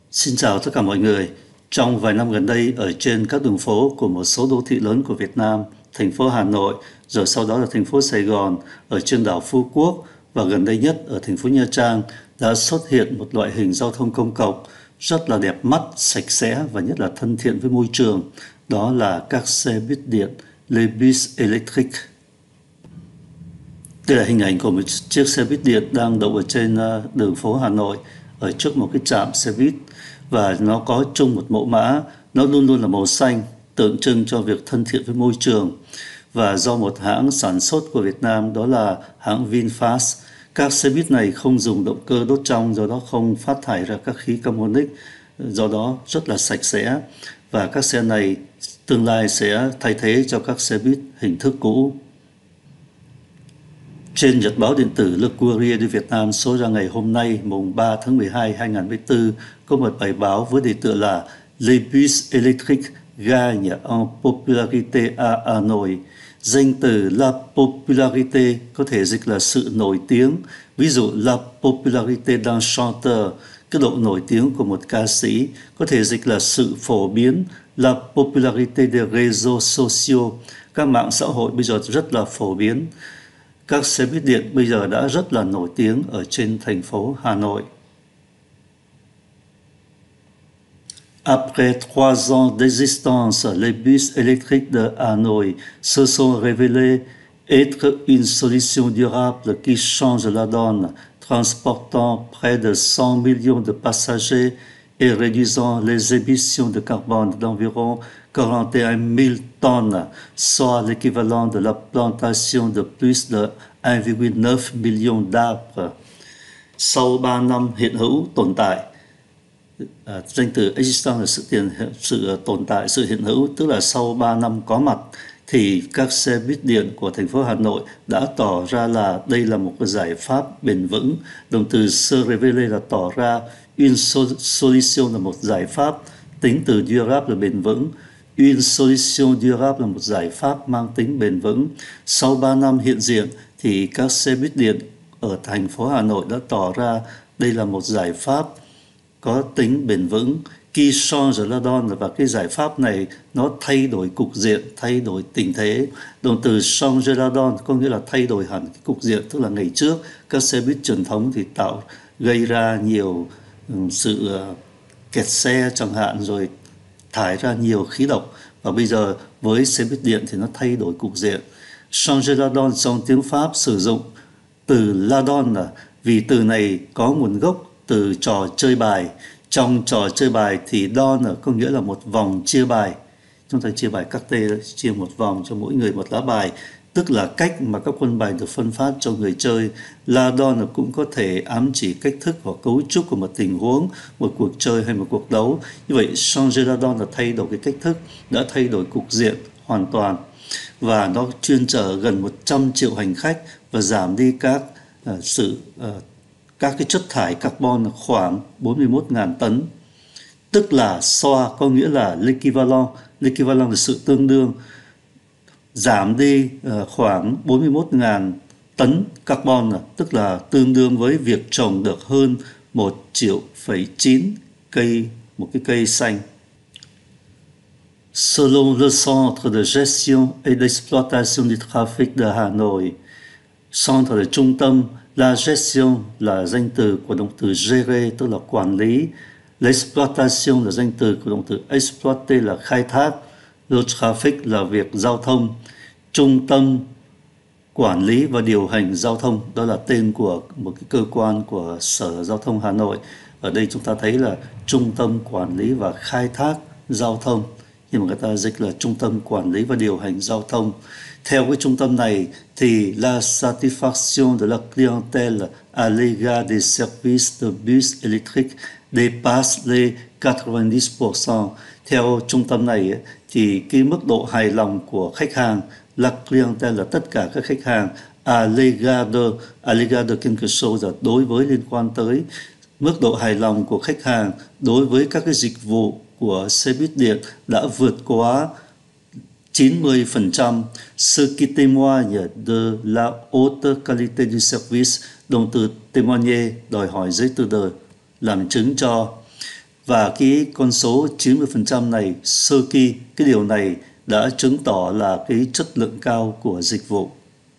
Xin chào tất cả mọi người. Trong vài năm gần đây, ở trên các đường phố của một số đô thị lớn của Việt Nam, thành phố Hà Nội, rồi sau đó là thành phố Sài Gòn, ở trên đảo Phú Quốc và gần đây nhất ở thành phố Nha Trang đã xuất hiện một loại hình giao thông công cộng rất là đẹp mắt, sạch sẽ và nhất là thân thiện với môi trường. Đó là các xe buýt điện, les bus électriques. Đây là hình ảnh của một chiếc xe buýt điện đang đậu ở trên đường phố Hà Nội ở trước một cái trạm xe buýt, và nó có chung một mẫu mã, nó luôn luôn là màu xanh, tượng trưng cho việc thân thiện với môi trường. Và do một hãng sản xuất của Việt Nam, đó là hãng VinFast, các xe buýt này không dùng động cơ đốt trong, do đó không phát thải ra các khí carbonic, do đó rất là sạch sẽ. Và các xe này tương lai sẽ thay thế cho các xe buýt hình thức cũ. Trên nhật báo điện tử Le Courrier de Việt Nam số ra ngày hôm nay, mùng 3 tháng 12, 2024, có một bài báo với đề tựa là Les bus électriques gagnent en popularité à Hà Nội. Danh từ la popularité có thể dịch là sự nổi tiếng. Ví dụ la popularité d'un chanteur, cái độ nổi tiếng của một ca sĩ, có thể dịch là sự phổ biến. La popularité des réseaux sociaux, các mạng xã hội bây giờ rất là phổ biến. Các xe buýt điện bây giờ đã rất là nổi tiếng ở trên thành phố Hà Nội. Après 3 ans d'existence, les bus électriques de Hanoi se sont révélés être une solution durable qui change la donne, transportant près de 100 millions de passagers et réduisant les émissions de carbone d'environ 41 000 tonnes, soit l'équivalent de la plantation de plus de 1,9 million d'arbres. Sau 3 năm hiện hữu tồn tại, danh từ existence là sự tồn tại, sự hiện hữu, tức là sau 3 năm có mặt, thì các xe buýt điện của thành phố Hà Nội đã tỏ ra là đây là một cái giải pháp bền vững. Động từ se révéler là tỏ ra, une solution là một giải pháp, tính từ durable là bền vững, une solution durable là một giải pháp mang tính bền vững. Sau 3 năm hiện diện thì các xe buýt điện ở thành phố Hà Nội đã tỏ ra đây là một giải pháp có tính bền vững. Qui change la donne, và cái giải pháp này nó thay đổi cục diện, thay đổi tình thế. Động từ changer la donne có nghĩa là thay đổi hẳn cái cục diện, tức là ngày trước các xe buýt truyền thống thì gây ra nhiều sự kẹt xe chẳng hạn, rồi thải ra nhiều khí độc, và bây giờ với xe buýt điện thì nó thay đổi cục diện. Changer la donne trong tiếng Pháp sử dụng từ la donne vì từ này có nguồn gốc từ trò chơi bài. Trong trò chơi bài thì donne có nghĩa là một vòng chia bài. Chúng ta chia bài các tê, chia một vòng cho mỗi người một lá bài, tức là cách mà các quân bài được phân phát cho người chơi. La donne cũng có thể ám chỉ cách thức hoặc cấu trúc của một tình huống, một cuộc chơi hay một cuộc đấu. Như vậy, changer la donne là thay đổi cái cách thức, đã thay đổi cục diện hoàn toàn. Và nó chuyên chở gần 100 triệu hành khách và giảm đi các cái chất thải carbon khoảng 41.000 tấn. Tức là SOA có nghĩa là l'équivalent là sự tương đương, giảm đi khoảng 41.000 tấn carbon, tức là tương đương với việc trồng được hơn 1,9 triệu cây, một cái cây xanh. Selon le Centre de gestion et d'exploitation du trafic de Hà Nội, Centre là trung tâm, la gestion là danh từ của động từ gérer, tức là quản lý, l'exploitation là danh từ của động từ exploiter là khai thác, le trafic là việc giao thông, trung tâm quản lý và điều hành giao thông, đó là tên của một cái cơ quan của Sở Giao thông Hà Nội. Ở đây chúng ta thấy là trung tâm quản lý và khai thác giao thông, nhưng mà người ta dịch là trung tâm quản lý và điều hành giao thông. Theo cái trung tâm này thì la satisfaction de la clientèle à l'égard des services de bus électriques dépasse les 90%. Theo trung tâm này thì cái mức độ hài lòng của khách hàng, la clientèle là tất cả các khách hàng, à l'égard de quelque chose là đối với, liên quan tới, mức độ hài lòng của khách hàng đối với các cái dịch vụ của xe buýt điện đã vượt quá 90%, ce qui témoigne de la haute qualité du service. Động từ témoigner đòi hỏi giấy tờ đời làm chứng cho. Và cái con số 90% này, sơ kỳ, cái điều này đã chứng tỏ là cái chất lượng cao của dịch vụ.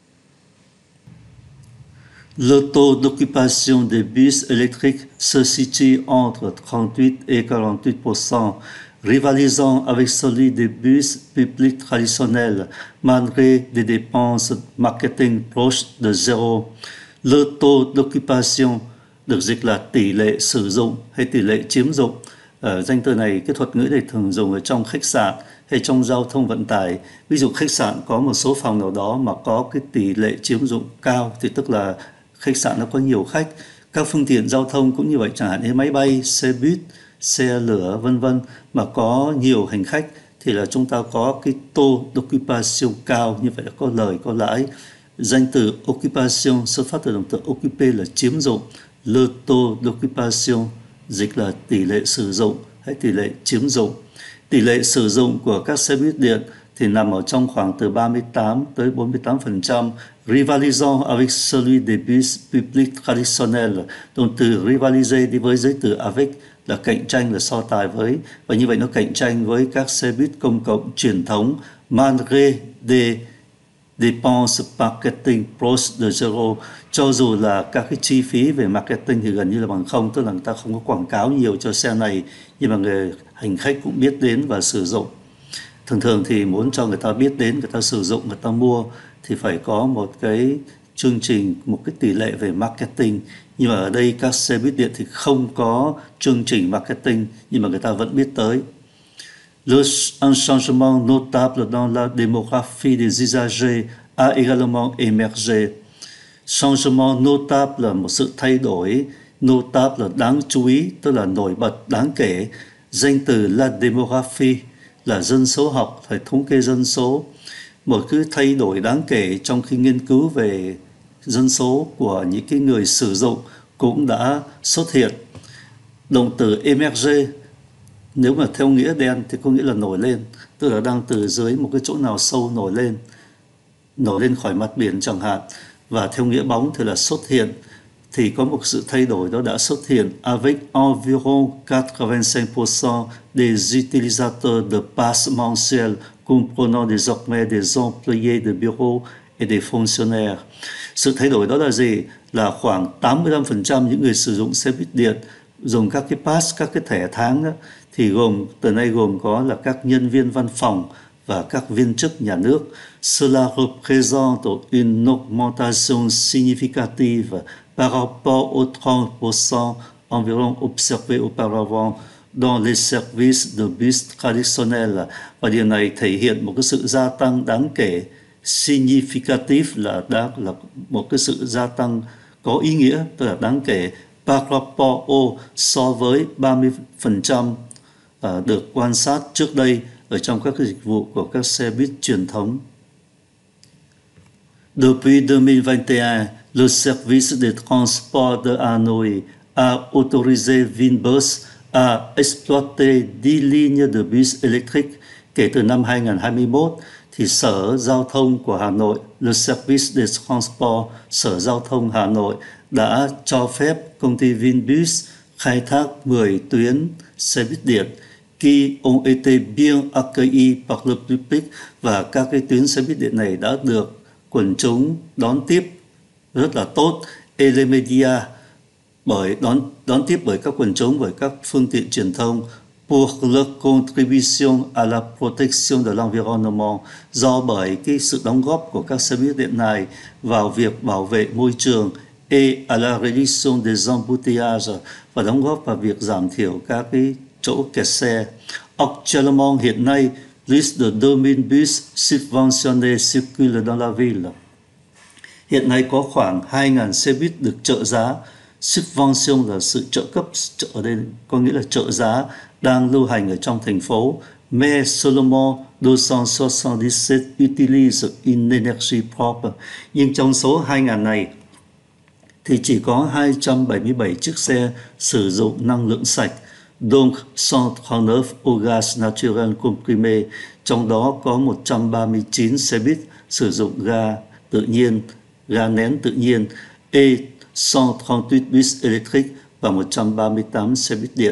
Le taux d'occupation des bus électriques se situe entre 38 et 48%, rivalisant avec celui des bus publics traditionnels, malgré des dépenses marketing proches de zéro. Le taux d'occupation được dịch là tỷ lệ sử dụng hay tỷ lệ chiếm dụng. Danh từ này, cái thuật ngữ này thường dùng ở trong khách sạn hay trong giao thông vận tải. Ví dụ khách sạn có một số phòng nào đó mà có cái tỷ lệ chiếm dụng cao thì tức là khách sạn nó có nhiều khách. Các phương tiện giao thông cũng như vậy, chẳng hạn như máy bay, xe buýt, xe lửa vân vân mà có nhiều hành khách thì là chúng ta có cái taux d'occupation cao, như vậy là có lời có lãi. Danh từ occupation xuất phát từ động từ occuper là chiếm dụng. Le taux d'occupation dịch là tỷ lệ sử dụng hay tỷ lệ chiếm dụng. Tỷ lệ sử dụng của các xe buýt điện thì nằm ở trong khoảng từ 38 tới 48%, rivalisant avec celui des bus publics traditionnels. Động từ rivaliser đi với giới từ avec là cạnh tranh, là so tài với, và như vậy nó cạnh tranh với các xe buýt công cộng truyền thống, malgré des dépenses marketing proche de zero, cho dù là các cái chi phí về marketing thì gần như là bằng không, tức là người ta không có quảng cáo nhiều cho xe này, nhưng mà người hành khách cũng biết đến và sử dụng. Thường thì muốn cho người ta biết đến, người ta sử dụng, người ta mua thì phải có một cái chương trình, một cái tỷ lệ về marketing. Nhưng mà ở đây các xe buýt điện thì không có chương trình marketing, nhưng mà người ta vẫn biết tới. Un changement notable dans la démographie des usagers a également émergé. Changement notable là một sự thay đổi, notable là đáng chú ý, tức là nổi bật, đáng kể. Danh từ la démographie là dân số học, phải thống kê dân số. Một cái thay đổi đáng kể trong khi nghiên cứu về dân số của những cái người sử dụng cũng đã xuất hiện. Động từ émerger, nếu mà theo nghĩa đen thì có nghĩa là nổi lên, tức là đang từ dưới một cái chỗ nào sâu nổi lên khỏi mặt biển chẳng hạn. Và theo nghĩa bóng thì là xuất hiện, thì có một sự thay đổi đó đã xuất hiện. Avec environ 85% des utilisateurs de passe mensuelle comprenant désormais des employés de bureau et des fonctionnaires. Sự thay đổi đó là gì? Là khoảng 85% những người sử dụng xe buýt điện dùng các cái pass, các cái thẻ tháng đó, thì từ nay gồm có là các nhân viên văn phòng và các viên chức nhà nước. Cela représente une augmentation significative par rapport aux 30% environ observés auparavant dans les services de bus traditionnels. Và điều này thể hiện một cái sự gia tăng đáng kể. Significative là một cái sự gia tăng có ý nghĩa, tức là đáng kể. Par rapport au, so với 30% được quan sát trước đây ở trong các dịch vụ của các xe buýt truyền thống. Depuis 2021, le service de transport de Hanoi a autorisé Vinbus à exploiter 10 lignes de bus électriques. Kể từ năm 2021, thì Sở Giao thông của Hà Nội, le service de transport, Sở Giao thông Hà Nội đã cho phép công ty Vinbus khai thác 10 tuyến xe buýt điện qui ont été bien accueillis par le public, và các cái tuyến xe buýt điện này đã được quần chúng đón tiếp rất là tốt. Et les médias đón tiếp bởi các quần chúng, bởi các phương tiện truyền thông. Pour leur contribution à la protection de l'environnement, do bởi cái sự đóng góp của các xe buýt điện này vào việc bảo vệ môi trường, et à la réduction des embouteillages, và đóng góp vào việc giảm thiểu các cái chỗ kẹt xe. Actuellement, hiện nay, plus de 2000 bus subventionnés circulent dans la ville. Hiện nay có khoảng 2.000 xe buýt được trợ giá. Subvention là sự trợ cấp, ở đây có nghĩa là trợ giá, đang lưu hành ở trong thành phố. Mais seulement 277 utilise une énergie propre. Nhưng trong số 2.000 này thì chỉ có 277 chiếc xe sử dụng năng lượng sạch, donc 139 au gaz naturel comprimé, trong đó có 139 xe buýt sử dụng ga tự nhiên, ga nén tự nhiên, et 138 bus électriques và 138 xe buýt điện.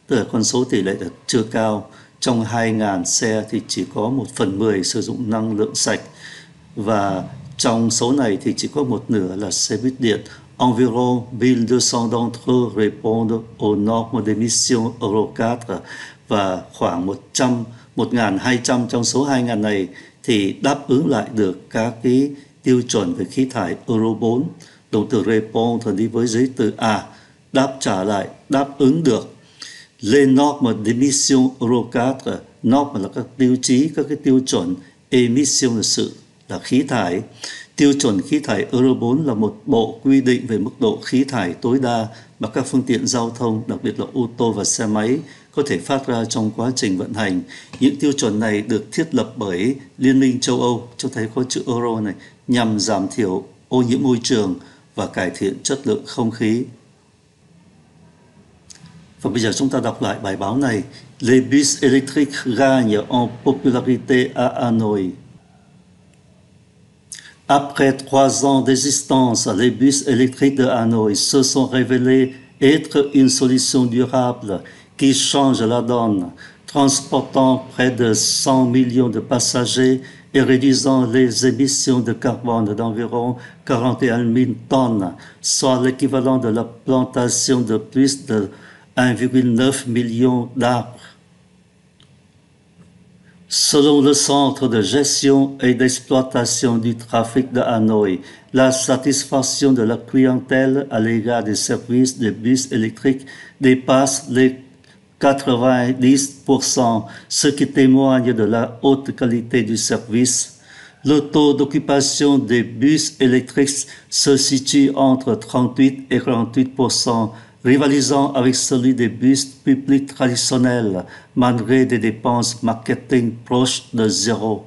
tức là con số tỷ lệ là chưa cao. Trong 2.000 xe thì chỉ có 1/10 sử dụng năng lượng sạch, và trong số này thì chỉ có một nửa là xe buýt điện. Environ 1.200 d'entre eux répondent aux normes d'émission Euro 4, và khoảng 1.200 trong số 2.000 này thì đáp ứng lại được các cái tiêu chuẩn về khí thải Euro 4. Động từ répondre đi với giới từ đáp trả lại, đáp ứng được. Les normes d'émission Euro 4, normes là các tiêu chí, các cái tiêu chuẩn, émission là là khí thải. Tiêu chuẩn khí thải Euro 4 là một bộ quy định về mức độ khí thải tối đa mà các phương tiện giao thông, đặc biệt là ô tô và xe máy, có thể phát ra trong quá trình vận hành. Những tiêu chuẩn này được thiết lập bởi Liên minh châu Âu, cho thấy có chữ Euro này, nhằm giảm thiểu ô nhiễm môi trường và cải thiện chất lượng không khí. Và bây giờ chúng ta đọc lại bài báo này. Les bus électriques gagnent en popularité à Hanoi. Après 3 ans d'existence, les bus électriques de Hanoï se sont révélés être une solution durable qui change la donne, transportant près de 100 millions de passagers et réduisant les émissions de carbone d'environ 41 000 tonnes, soit l'équivalent de la plantation de plus de 1,9 million d'arbres. Selon le Centre de gestion et d'exploitation du trafic de Hanoï, la satisfaction de la clientèle à l'égard des services de bus électriques dépasse les 90%, ce qui témoigne de la haute qualité du service. Le taux d'occupation des bus électriques se situe entre 38 et 48%, rivalisant avec celui des bus publics traditionnels, malgré des dépenses marketing proches de zéro.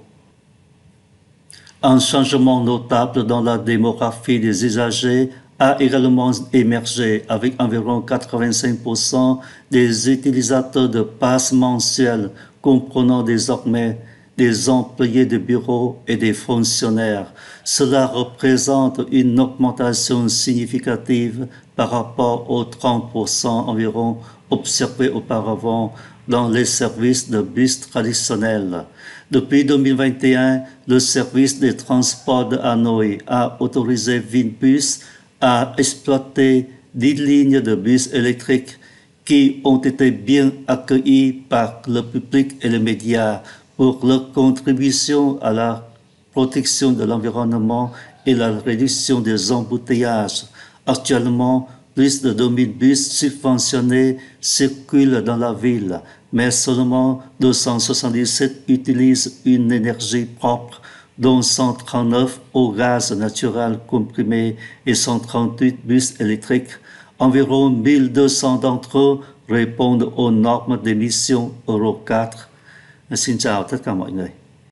Un changement notable dans la démographie des usagers a également émergé, avec environ 85% des utilisateurs de passes mensuelles, comprenant désormais des employés de bureau et des fonctionnaires. Cela représente une augmentation significative par rapport aux 30% environ observés auparavant dans les services de bus traditionnels. Depuis 2021, le service des transports de Hanoï a autorisé Vinbus à exploiter 10 lignes de bus électriques qui ont été bien accueillies par le public et les médias pour leur contribution à la protection de l'environnement et la réduction des embouteillages. Actuellement, plus de 2000 bus subventionnés circulent dans la ville, mais seulement 277 utilisent une énergie propre, dont 139 au gaz naturel comprimé et 138 bus électriques. Environ 1200 d'entre eux répondent aux normes d'émission Euro 4. Xin chào tất cả mọi người.